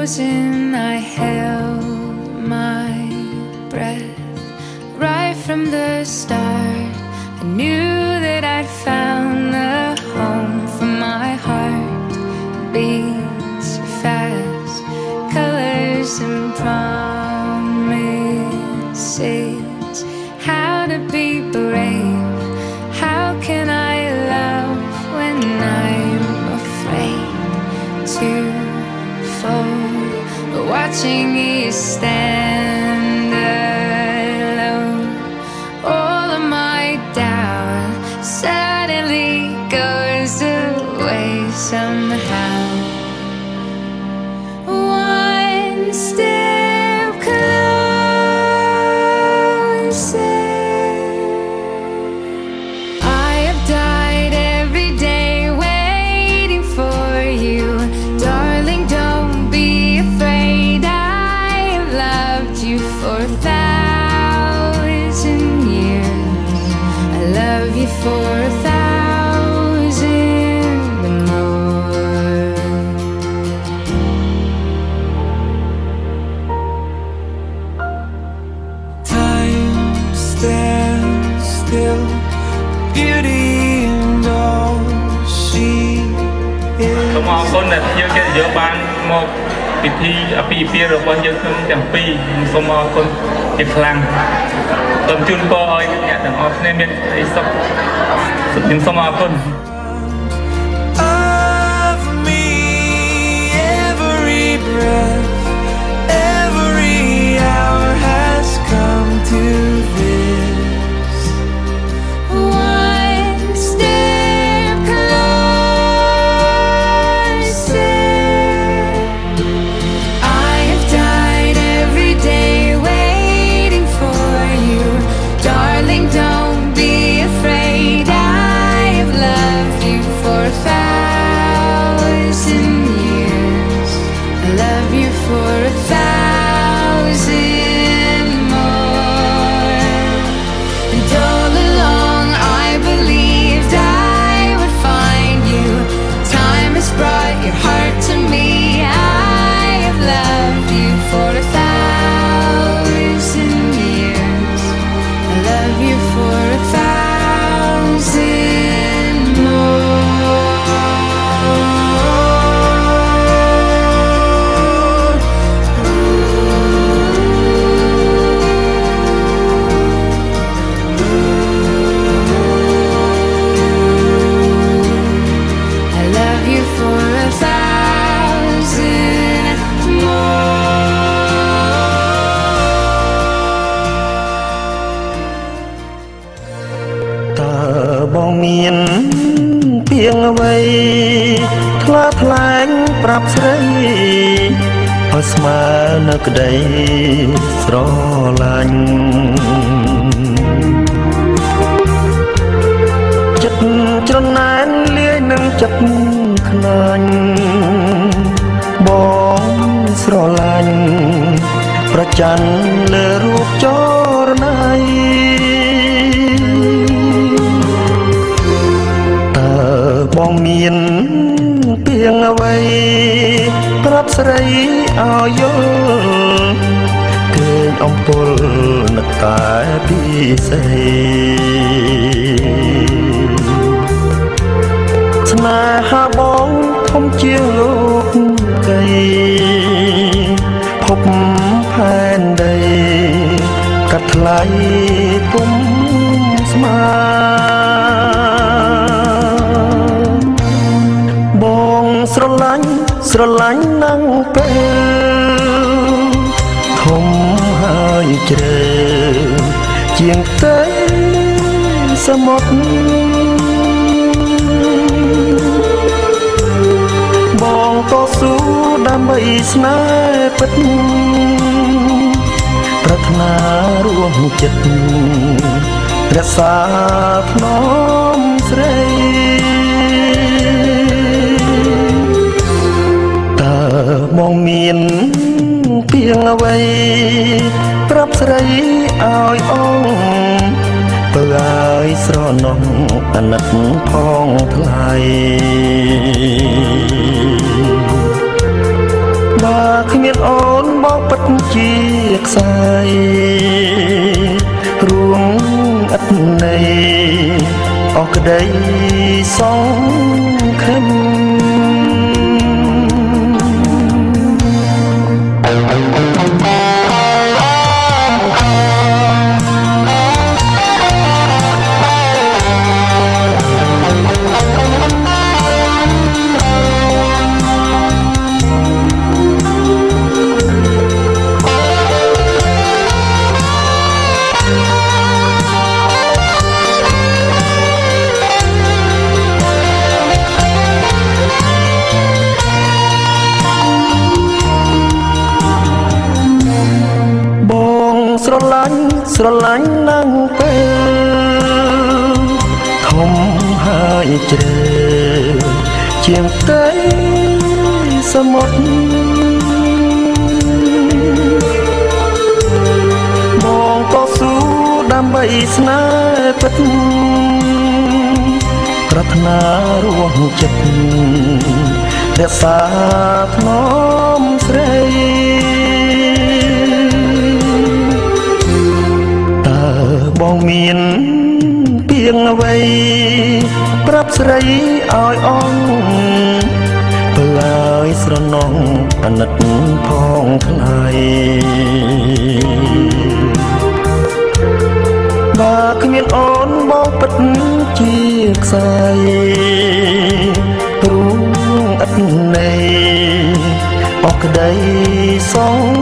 frozen, I held my breath. Right from the start, I knew that I'd found the home for my heart. Beats fast, colors and promises. How to be brave, how can I love when I'm afraid to fall? Watching you stand alone, all of my doubt suddenly goes away somehow. One step closer. I have died every day waiting for you, darling. Don't be afraid. I have loved you for 1,000 years. I love you for 1,000 more. Time stands still, beauty and all she is. សូមអរគុណដែលយើងគេយកបានមកពិធីអាពាហ៍ពិពាហ៍របស់យើងខ្ញុំទាំងពីរសូមអរគុណជាខ្លាំងសូមជូនពរឲ្យអ្នកទាំងអស់គ្នាមានសេចក្តីសុខខ្ញុំសូមអរគុណ Of me, every breath, every hour has come to this. One step closer. I have died every day waiting for you, darling. Don't be afraid. I have loved you for 1,000 years. I love you for 1,000 more. And all along I believed I would find you. Time has brought your heart to me. I have loved you for 1,000 years. I love you for 1,000 more. I love you for 1,000 more. តើបងមានពាងអ្វីថ្លាថ្លែងប្រាប់ស្រីឲ្យស្មើនៅក្តីស្រឡាញ់ចិត្តច្រណែនលាយនឹងចិត្តខ្លាញ់បងស្រឡាញ់ប្រច័ណ្ឌលើរូបចរណៃបងមានពាងអ្វីប្រាប់ស្រីឲ្យយល់គឺអំពើនឹកតែពីស្រីស្នេហាបងធំជាងលោកកៃភពផែនដីកាត់ថ្លៃពុំស្មើស្រឡាញ់ណាំងពេលធំហើយជ្រៅជាងទេសមុទ្របងតស៊ូដើម្បីស្នេហ៍ពិតប្រាថ្នារួមចិត្តរក្សាភ្នំស្រីបងមានពាងអ្វីប្រាប់ស្រីឲ្យអងទៅឲ្យស្រណោះអាណិតផងថ្លៃបើគ្មានអូនបោកពិតជាខ្សែរួងឥតន័យអស់ក្តីសង្ឃឹមស្រឡាញ់នឹងពេលធំហើយជ្រៅជាងទេសមុទ្របងក៏ស៊ូដើម្បីស្នេហ៍ពិតប្រាថ្នារួងចិត្តរក្សាថ្នមស្រីបងមានពាងអ្វីប្រាប់ស្រីឲ្យអងបើឲ្យស្រណងអាណិតផងថ្លៃបើគ្មានអូនបងពិតជាខ្សែរួងឥតន័យអស់ក្តីសង